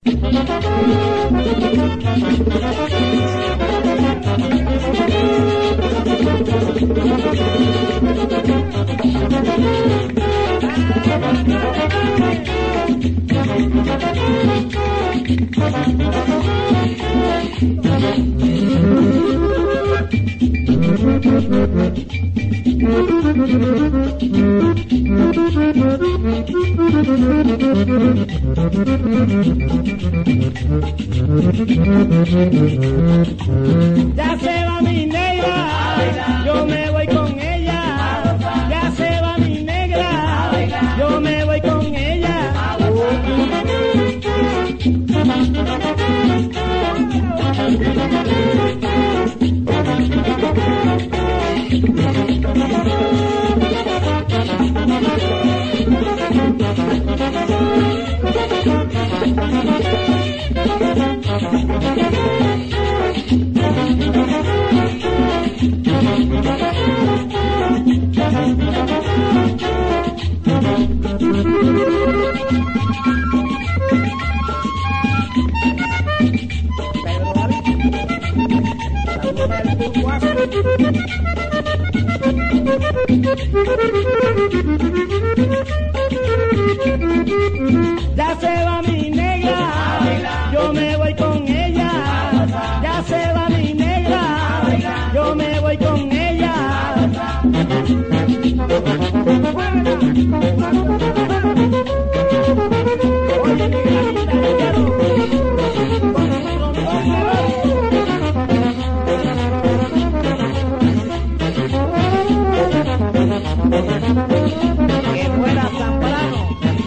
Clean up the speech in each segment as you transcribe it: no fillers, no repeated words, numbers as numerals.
Ya se va mi negra, yo me voy con ella. Ya se va mi negra, yo me voy con ella. Ya se va mi negra, yo me voy con ella. Ya se va mi negra, yo me voy con ella. Que fuera temprano.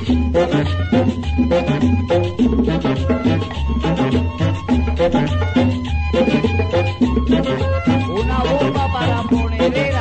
Una bomba para monedera.